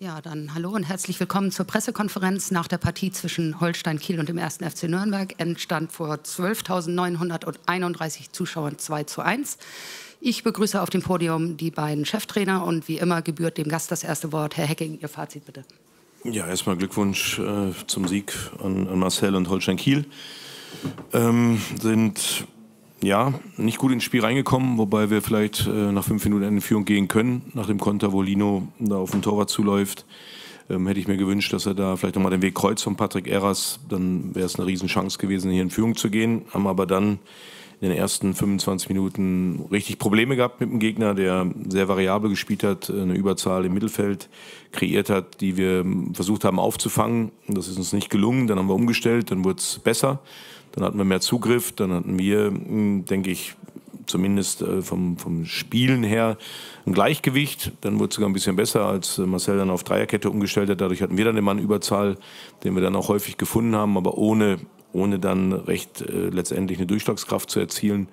Ja, dann hallo und herzlich willkommen zur Pressekonferenz nach der Partie zwischen Holstein Kiel und dem 1. FC Nürnberg. Endstand vor 12.931 Zuschauern 2:1. Ich begrüße auf dem Podium die beiden Cheftrainer und wie immer gebührt dem Gast das erste Wort. Herr Hecking, Ihr Fazit bitte. Ja, erstmal Glückwunsch zum Sieg an Marcel und Holstein Kiel. Sind ja nicht gut ins Spiel reingekommen, wobei wir vielleicht nach 5 Minuten in Führung gehen können. Nach dem Konter, wo Lino da auf den Torwart zuläuft, hätte ich mir gewünscht, dass er da vielleicht nochmal den Weg kreuzt von Patrick Erras. Dann wäre es eine Riesenchance gewesen, hier in Führung zu gehen. Haben aber dann in den ersten 25 Minuten richtig Probleme gehabt mit dem Gegner, der sehr variabel gespielt hat, eine Überzahl im Mittelfeld kreiert hat, die wir versucht haben aufzufangen. Das ist uns nicht gelungen. Dann haben wir umgestellt, dann wurde es besser. Dann hatten wir mehr Zugriff, dann hatten wir, denke ich, zumindest vom Spielen her ein Gleichgewicht. Dann wurde es sogar ein bisschen besser, als Marcel dann auf Dreierkette umgestellt hat. Dadurch hatten wir dann den Mann Überzahl, den wir dann auch häufig gefunden haben, aber ohne dann recht letztendlich eine Durchschlagskraft zu erzielen.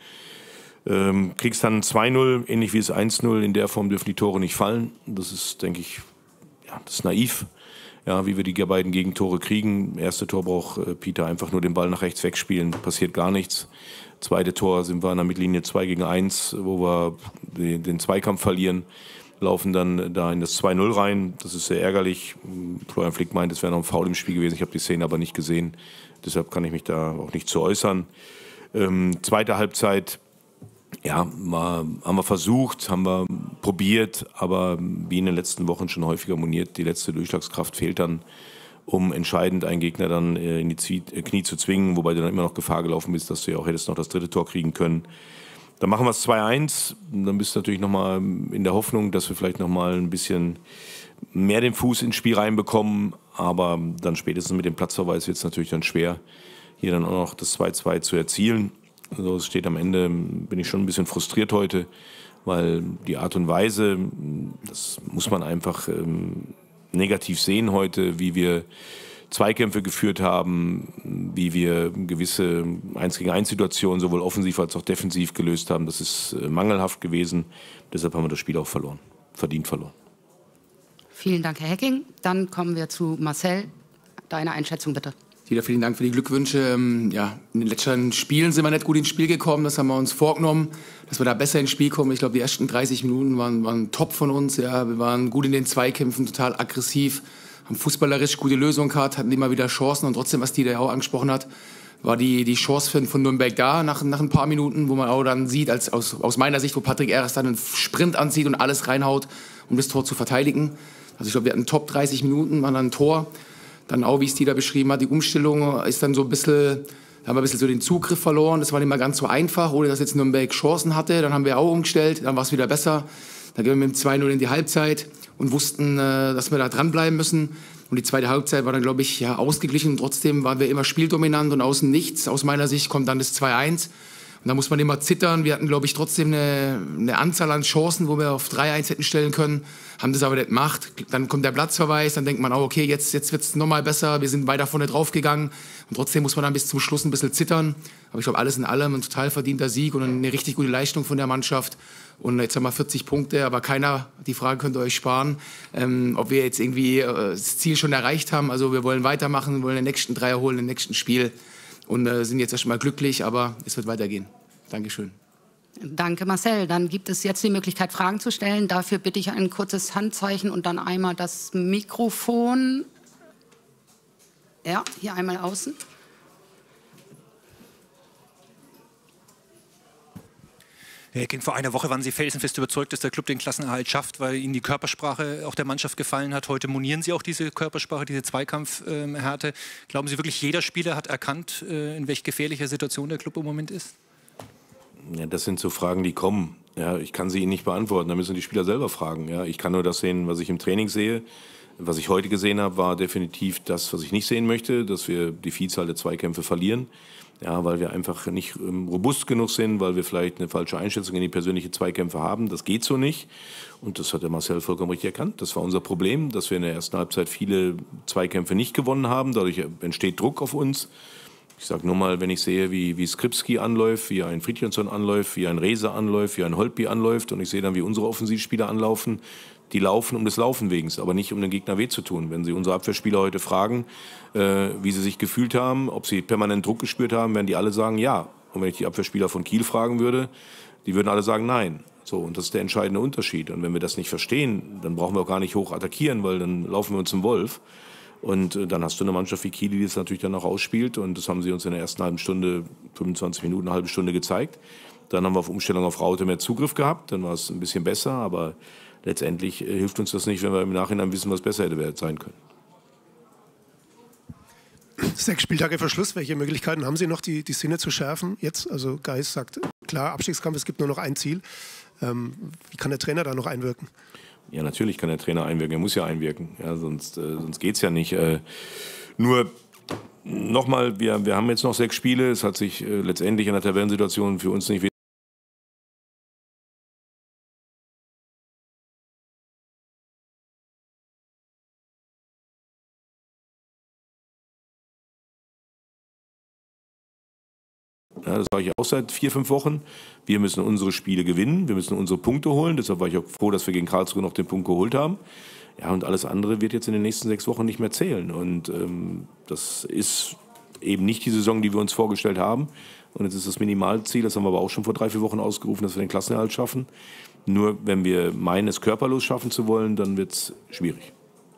Kriegst dann 2:0, ähnlich wie es 1:0. In der Form dürfen die Tore nicht fallen. Das ist, denke ich, ja, das ist naiv. Ja, wie wir die beiden Gegentore kriegen. Erste Tor braucht Peter einfach nur den Ball nach rechts wegspielen, passiert gar nichts. Zweite Tor sind wir an der Mittellinie 2-gegen-1, wo wir den Zweikampf verlieren, laufen dann da in das 2:0 rein. Das ist sehr ärgerlich. Florian Flick meint, es wäre noch ein Foul im Spiel gewesen. Ich habe die Szene aber nicht gesehen. Deshalb kann ich mich da auch nicht zu äußern. Zweite Halbzeit, ja, haben wir versucht, haben wir probiert, aber wie in den letzten Wochen schon häufiger moniert, die letzte Durchschlagskraft fehlt dann, um entscheidend einen Gegner dann in die Knie zu zwingen, wobei du dann immer noch Gefahr gelaufen bist, dass du ja auch hättest noch das dritte Tor kriegen können. Dann machen wir es 2:1, dann bist du natürlich nochmal in der Hoffnung, dass wir vielleicht nochmal ein bisschen mehr den Fuß ins Spiel reinbekommen, aber dann spätestens mit dem Platzverweis wird es natürlich dann schwer, hier dann auch noch das 2:2 zu erzielen. Also es steht am Ende, bin ich schon ein bisschen frustriert heute, weil die Art und Weise, das muss man einfach negativ sehen heute, wie wir Zweikämpfe geführt haben, wie wir gewisse 1-gegen-1-Situationen sowohl offensiv als auch defensiv gelöst haben. Das ist mangelhaft gewesen, deshalb haben wir das Spiel auch verloren, verdient verloren. Vielen Dank, Herr Hecking. Dann kommen wir zu Marcel. Deine Einschätzung bitte. Wieder vielen Dank für die Glückwünsche. Ja, in den letzten Spielen sind wir nicht gut ins Spiel gekommen. Das haben wir uns vorgenommen, dass wir da besser ins Spiel kommen. Ich glaube, die ersten 30 Minuten waren top von uns. Ja, wir waren gut in den Zweikämpfen, total aggressiv, haben fußballerisch gute Lösungen gehabt, hatten immer wieder Chancen. Und trotzdem, was die auch angesprochen hat, war die Chance von Nürnberg da nach ein paar Minuten, wo man auch dann sieht, aus meiner Sicht, wo Patrick Erras dann einen Sprint anzieht und alles reinhaut, um das Tor zu verteidigen. Also ich glaube, wir hatten Top 30 Minuten, waren dann ein Tor. Dann auch, wie es die da beschrieben hat, die Umstellung ist dann so ein bisschen, da haben wir ein bisschen so den Zugriff verloren. Das war nicht mal ganz so einfach, ohne dass jetzt Nürnberg Chancen hatte. Dann haben wir auch umgestellt, dann war es wieder besser. Dann gehen wir mit dem 2:0 in die Halbzeit und wussten, dass wir da dranbleiben müssen. Und die zweite Halbzeit war dann, glaube ich, ja, ausgeglichen. Trotzdem waren wir immer spieldominant und außen nichts. Aus meiner Sicht kommt dann das 2:1. Und da muss man immer zittern. Wir hatten, glaube ich, trotzdem eine Anzahl an Chancen, wo wir auf 3:1 hätten stellen können, haben das aber nicht gemacht. Dann kommt der Platzverweis, dann denkt man auch, okay, jetzt wird es nochmal besser, wir sind weiter vorne draufgegangen. Und trotzdem muss man dann bis zum Schluss ein bisschen zittern. Aber ich glaube, alles in allem ein total verdienter Sieg und eine richtig gute Leistung von der Mannschaft. Und jetzt haben wir 40 Punkte, aber keiner, die Frage könnt ihr euch sparen, ob wir jetzt irgendwie das Ziel schon erreicht haben. Also wir wollen weitermachen, wollen den nächsten Dreier holen, im nächsten Spiel. Und sind jetzt erstmal glücklich, aber es wird weitergehen. Dankeschön. Danke, Marcel. Dann gibt es jetzt die Möglichkeit, Fragen zu stellen. Dafür bitte ich ein kurzes Handzeichen und dann einmal das Mikrofon. Ja, hier einmal außen. Herr Hecking, vor einer Woche waren Sie felsenfest überzeugt, dass der Club den Klassenerhalt schafft, weil Ihnen die Körpersprache auch der Mannschaft gefallen hat. Heute monieren Sie auch diese Körpersprache, diese Zweikampfhärte. Glauben Sie wirklich, jeder Spieler hat erkannt, in welch gefährlicher Situation der Club im Moment ist? Ja, das sind so Fragen, die kommen. Ja, ich kann sie Ihnen nicht beantworten, da müssen die Spieler selber fragen. Ja, ich kann nur das sehen, was ich im Training sehe. Was ich heute gesehen habe, war definitiv das, was ich nicht sehen möchte, dass wir die Vielzahl der Zweikämpfe verlieren. Ja, weil wir einfach nicht robust genug sind, weil wir vielleicht eine falsche Einschätzung in die persönlichen Zweikämpfe haben. Das geht so nicht. Und das hat der Marcel vollkommen richtig erkannt. Das war unser Problem, dass wir in der ersten Halbzeit viele Zweikämpfe nicht gewonnen haben. Dadurch entsteht Druck auf uns. Ich sage nur mal, wenn ich sehe, wie Skripski anläuft, wie ein Fridtjonsson anläuft, wie ein Rehse anläuft, wie ein Holtby anläuft und ich sehe dann, wie unsere Offensivspieler anlaufen, die laufen um des Laufen wegen, aber nicht um den Gegner weh zu tun. Wenn Sie unsere Abwehrspieler heute fragen, wie sie sich gefühlt haben, ob sie permanent Druck gespürt haben, werden die alle sagen, ja. Und wenn ich die Abwehrspieler von Kiel fragen würde, die würden alle sagen, nein. So, und das ist der entscheidende Unterschied. Und wenn wir das nicht verstehen, dann brauchen wir auch gar nicht hoch attackieren, weil dann laufen wir uns im Wolf. Und dann hast du eine Mannschaft wie Kiel, die das natürlich dann auch ausspielt. Und das haben sie uns in der ersten halben Stunde, 25 Minuten, eine halbe Stunde gezeigt. Dann haben wir auf Umstellung auf Raute mehr Zugriff gehabt. Dann war es ein bisschen besser. Aber letztendlich hilft uns das nicht, wenn wir im Nachhinein wissen, was besser hätte sein können. 6 Spieltage vor Schluss. Welche Möglichkeiten haben Sie noch, die Sinne zu schärfen jetzt? Also Geis sagt, klar, Abstiegskampf, es gibt nur noch ein Ziel. Wie kann der Trainer da noch einwirken? Ja, natürlich kann der Trainer einwirken. Er muss ja einwirken. Ja, sonst geht es ja nicht. Nur nochmal, wir haben jetzt noch 6 Spiele. Es hat sich letztendlich in der Tabellensituation für uns nicht wesentlich. Ja, das sage ich auch seit 4, 5 Wochen. Wir müssen unsere Spiele gewinnen, wir müssen unsere Punkte holen. Deshalb war ich auch froh, dass wir gegen Karlsruhe noch den Punkt geholt haben. Ja, und alles andere wird jetzt in den nächsten 6 Wochen nicht mehr zählen. Und das ist eben nicht die Saison, die wir uns vorgestellt haben. Und jetzt ist das Minimalziel, das haben wir aber auch schon vor 3, 4 Wochen ausgerufen, dass wir den Klassenerhalt schaffen. Nur wenn wir meinen, es körperlos schaffen zu wollen, dann wird es schwierig.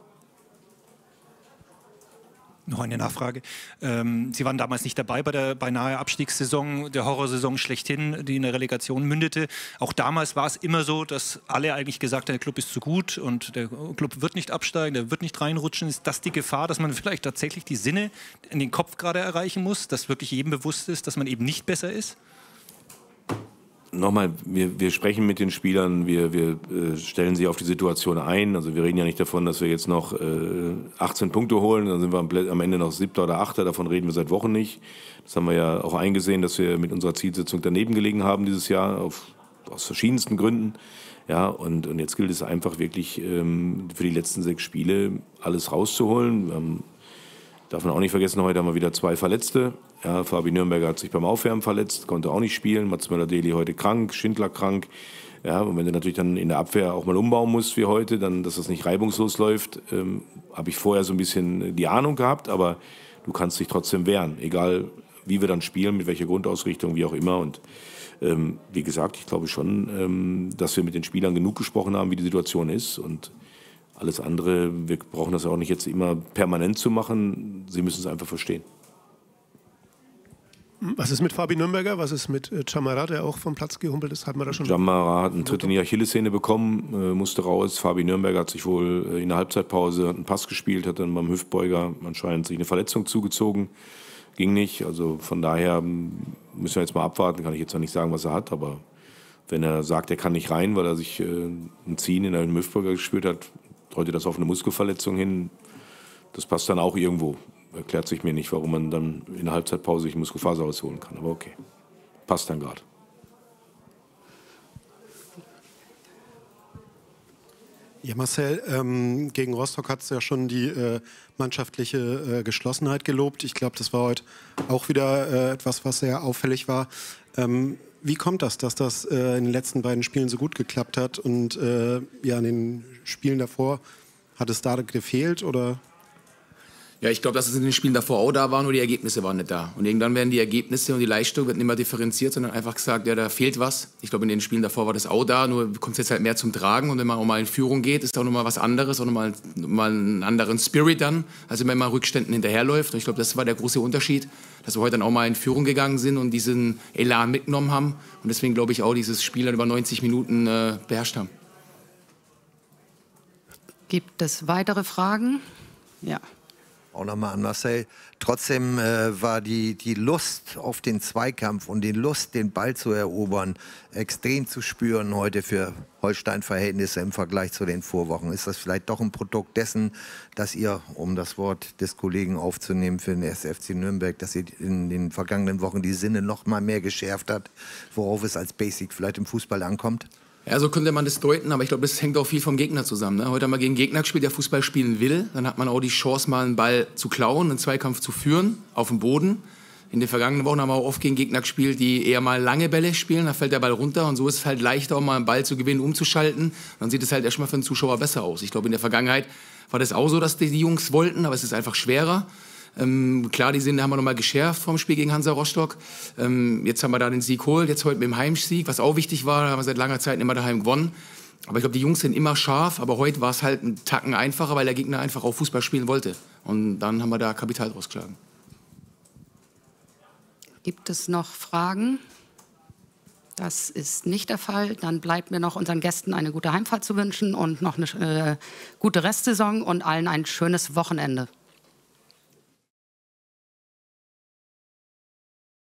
Noch eine Nachfrage. Sie waren damals nicht dabei bei der beinahe Abstiegssaison, der Horrorsaison schlechthin, die in der Relegation mündete. Auch damals war es immer so, dass alle eigentlich gesagt haben, der Club ist zu gut und der Club wird nicht absteigen, der wird nicht reinrutschen. Ist das die Gefahr, dass man vielleicht tatsächlich die Sinne in den Kopf gerade erreichen muss, dass wirklich jedem bewusst ist, dass man eben nicht besser ist? Nochmal, wir sprechen mit den Spielern, wir stellen sie auf die Situation ein. Also wir reden ja nicht davon, dass wir jetzt noch 18 Punkte holen, dann sind wir am Ende noch 7. oder 8. Davon reden wir seit Wochen nicht. Das haben wir ja auch eingesehen, dass wir mit unserer Zielsetzung daneben gelegen haben dieses Jahr, aus verschiedensten Gründen. Ja, und jetzt gilt es einfach wirklich für die letzten 6 Spiele alles rauszuholen. Darf man auch nicht vergessen, heute haben wir wieder 2 Verletzte. Ja, Fabi Nürnberger hat sich beim Aufwärmen verletzt, konnte auch nicht spielen. Mats Möller-Deli heute krank, Schindler krank. Ja, und wenn du natürlich dann in der Abwehr auch mal umbauen musst wie heute, dann, dass das nicht reibungslos läuft, habe ich vorher so ein bisschen die Ahnung gehabt. Aber du kannst dich trotzdem wehren, egal wie wir dann spielen, mit welcher Grundausrichtung, wie auch immer. Und wie gesagt, ich glaube schon, dass wir mit den Spielern genug gesprochen haben, wie die Situation ist. Und alles andere, wir brauchen das auch nicht jetzt immer permanent zu machen. Sie müssen es einfach verstehen. Was ist mit Fabi Nürnberger? Was ist mit Camara, der auch vom Platz gehumpelt ist? Hat man da schon? Camara hat einen Tritt in die Achillessehne bekommen, musste raus. Fabi Nürnberger hat sich wohl in der Halbzeitpause einen Pass gespielt, hat dann beim Hüftbeuger anscheinend sich eine Verletzung zugezogen. Ging nicht. Also von daher müssen wir jetzt mal abwarten. Kann ich jetzt noch nicht sagen, was er hat. Aber wenn er sagt, er kann nicht rein, weil er sich ein Ziehen in einem Hüftbeuger gespürt hat, heute das auf eine Muskelverletzung hin, das passt dann auch irgendwo. Erklärt sich mir nicht, warum man dann in der Halbzeitpause sich Muskelfaser rausholen kann. Aber okay, passt dann gerade. Ja, Marcel, gegen Rostock hat es ja schon die mannschaftliche Geschlossenheit gelobt. Ich glaube, das war heute auch wieder etwas, was sehr auffällig war. Wie kommt das, dass das in den letzten beiden Spielen so gut geklappt hat und ja, in den Spielen davor hat es da gefehlt oder? Ja, ich glaube, dass es in den Spielen davor auch da war, nur die Ergebnisse waren nicht da. Und irgendwann werden die Ergebnisse und die Leistung wird nicht mehr differenziert, sondern einfach gesagt, ja, da fehlt was. Ich glaube, in den Spielen davor war das auch da, nur kommt es jetzt halt mehr zum Tragen. Und wenn man auch mal in Führung geht, ist auch nochmal was anderes, auch nochmal einen anderen Spirit dann, als wenn man mal Rückständen hinterherläuft. Und ich glaube, das war der große Unterschied, dass wir heute dann auch mal in Führung gegangen sind und diesen Elan mitgenommen haben. Und deswegen glaube ich auch, dieses Spiel dann über 90 Minuten beherrscht haben. Gibt es weitere Fragen? Ja. Auch nochmal an Marcel. Trotzdem war die Lust auf den Zweikampf und die Lust, den Ball zu erobern, extrem zu spüren heute für Holstein-Verhältnisse im Vergleich zu den Vorwochen. Ist das vielleicht doch ein Produkt dessen, dass ihr, um das Wort des Kollegen aufzunehmen für den SFC Nürnberg, dass ihr in den vergangenen Wochen die Sinne noch mal mehr geschärft hat, worauf es als Basic vielleicht im Fußball ankommt? Ja, so könnte man das deuten, aber ich glaube, das hängt auch viel vom Gegner zusammen. Ne? Heute haben wir gegen einen Gegner gespielt, der Fußball spielen will. Dann hat man auch die Chance, mal einen Ball zu klauen, einen Zweikampf zu führen, auf dem Boden. In den vergangenen Wochen haben wir auch oft gegen Gegner gespielt, die eher mal lange Bälle spielen, da fällt der Ball runter und so ist es halt leichter, auch mal einen Ball zu gewinnen, umzuschalten. Dann sieht es halt erstmal für den Zuschauer besser aus. Ich glaube, in der Vergangenheit war das auch so, dass die Jungs wollten, aber es ist einfach schwerer. Klar, die Sinne haben wir nochmal geschärft vom Spiel gegen Hansa Rostock. Jetzt haben wir da den Sieg geholt, jetzt heute mit dem Heimsieg, was auch wichtig war, da haben wir seit langer Zeit immer daheim gewonnen. Aber ich glaube, die Jungs sind immer scharf, aber heute war es halt ein Tacken einfacher, weil der Gegner einfach auch Fußball spielen wollte. Und dann haben wir da Kapital draus geschlagen. Gibt es noch Fragen? Das ist nicht der Fall. Dann bleibt mir noch unseren Gästen eine gute Heimfahrt zu wünschen und noch eine gute Restsaison und allen ein schönes Wochenende.